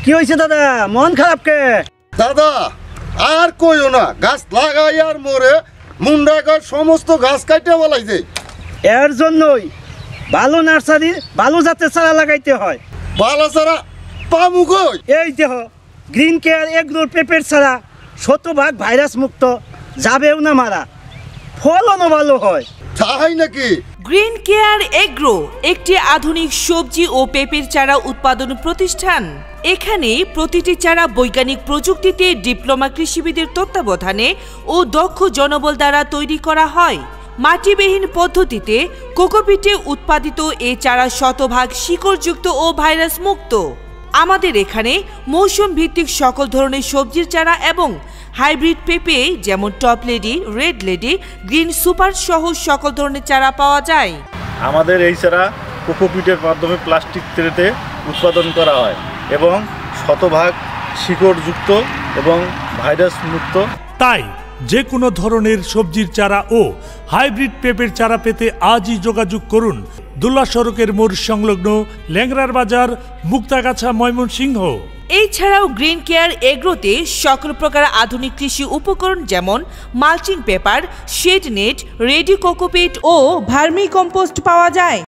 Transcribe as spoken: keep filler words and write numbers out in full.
কি হয়েছে দাদা, মন খারাপ কে? দাদা আর কইও না, গাছ লাগাই আর মরে মুন্ডা গাছ সমস্ত গাছ কাটে বলাইছে। এর জন্যই ভালো নার্সারি ভালো জাতের চারা লাগাইতে হয়। ভালো চারা পামু কই? এই দেহ গ্রিন কেয়ার এগ্রোর পেঁপের চারা শতভাগ ভাইরাস মুক্ত, যাবেও না মারা, ফলনও ভালো হয়। তাই নাকি? গ্রিন কেয়ার এগ্রো একটি আধুনিক সবজি ও পেঁপের চারা উৎপাদন প্রতিষ্ঠান। এখানে প্রতিটি চারা বৈজ্ঞানিক প্রযুক্তিতে ডিপ্লোমা কৃষিবিদের তত্ত্বাবধানে ও দক্ষ জনবল দ্বারা তৈরি করা হয়। মাটিবিহীন পদ্ধতিতে কোকোপিটে উৎপাদিত এই চারা শতভাগ শিকড়যুক্ত ও ভাইরাস মুক্ত। আমাদের এখানে মৌসুম ভিত্তিক সকল ধরনের সবজির চারা এবং হাইব্রিড পেঁপে যেমন top lady, red lady, green super সহ সকল ধরনের চারা পাওয়া যায়। আমাদের এই চারা কোকোপিটের মাধ্যমে প্লাস্টিক ট্রেতে উৎপাদন করা হয় এবং শতভাগ শিকড়যুক্ত এবং ভাইরাস মুক্ত। তাই যে কোনো ধরনের সবজির চারা ও হাইব্রিড পেঁপের চারা পেতে আজই যোগাযোগ করুন দুল্লা সড়কের মোড় সংলগ্ন ল্যাংড়ার বাজার, মুক্তাগাছা, ময়মনসিংহ। এছাড়াও গ্রিন কেয়ার এগ্রোতে সকল প্রকার আধুনিক কৃষি উপকরণ যেমন mulching paper, shade net, ready cocopeat ও ভার্মি কম্পোস্ট পাওয়া যায়।